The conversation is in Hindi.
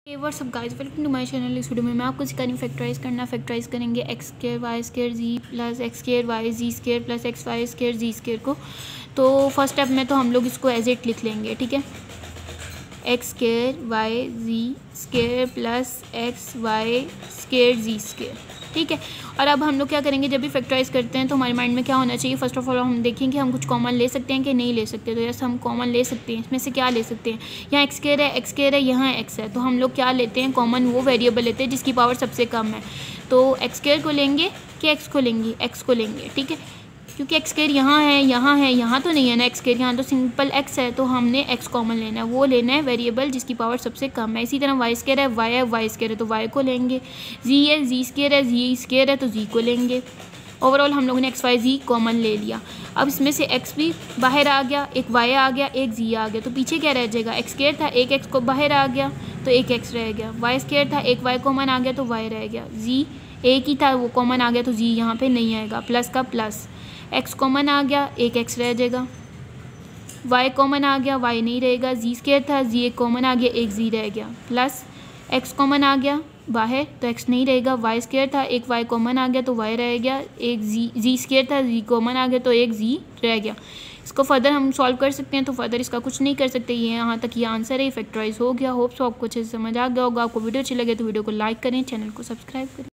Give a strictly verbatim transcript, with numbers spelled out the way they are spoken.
WhatsApp guys, welcome to my channel. इस वीडियो में मैं आपको सिखाऊंगी फैक्टराइज करना। फैक्टराइज करेंगे x square y square g plus x square y g square plus x y square g square को। तो फर्स्ट स्टेप में तो हम लोग इसको एज इट लिख लेंगे, ठीक है। X square y g square plus x y square g square, ठीक है। और अब हम लोग क्या करेंगे, जब भी फैक्टराइज करते हैं तो हमारे माइंड में क्या होना चाहिए, फर्स्ट ऑफ ऑल हम देखें कि हम कुछ कॉमन ले सकते हैं कि नहीं ले सकते। तो यस, हम कॉमन ले सकते हैं। इसमें से क्या ले सकते हैं, यहाँ एक्स स्क्र है, एक्स स्क्र है, यहाँ एक्स है। तो हम लोग क्या लेते हैं, कॉमन वो वेरिएबल लेते हैं जिसकी पावर सबसे कम है। तो एक्स स्क्र को लेंगे कि एक्स को लेंगे, एक्स को लेंगे, ठीक है। क्योंकि एक्स स्क्र यहाँ है, यहाँ है, यहाँ तो नहीं है ना एक्स स्क्र, यहाँ तो सिंपल एक्स है। तो हमने एक्स कॉमन लेना है, वो लेना है वेरिएबल जिसकी पावर सबसे कम है। इसी तरह वाई स्क्र है, वाई है, वाई स्क्र है, तो वाई को लेंगे। जी है, जी स्क्र है, जी स्क्र है, तो जी को लेंगे। ओवरऑल हम लोगों ने एक्स वाई जी कॉमन ले लिया। अब इसमें से एक्स भी बाहर आ गया, एक वाई आ गया, एक जी आ गया। तो पीछे क्या रह जाएगा, एक्स स्क्र था, एक एक्स को बाहर आ गया तो एक एक्स रह गया। वाई स्क्र था, एक वाई कॉमन आ गया तो वाई रह गया। जी एक ही था, वो कॉमन आ गया तो जी यहाँ पे नहीं आएगा, प्लस का प्लस। एक्स कॉमन आ गया, एक एक्स रह जाएगा। वाई कॉमन आ गया, वाई नहीं रहेगा। जी स्क्र था, जी एक कॉमन आ गया, एक जी रह गया। प्लस एक्स कॉमन आ गया बाहर तो एक्स नहीं रहेगा। वाई स्क्र था, एक वाई कॉमन आ गया तो वाई रह गया। एक जी जी स्क्र था, जी कॉमन आ गया तो एक जी रह गया। इसको फर्दर हम सॉल्व कर सकते हैं, तो फर्दर इसका कुछ नहीं कर सकते। ये यहाँ तक ये आंसर है, फैक्टराइज हो गया। होप सो आपको अच्छे से समझ आ गया होगा। आपको वीडियो अच्छी लगे तो वीडियो को लाइक करें, चैनल को सब्सक्राइब करें।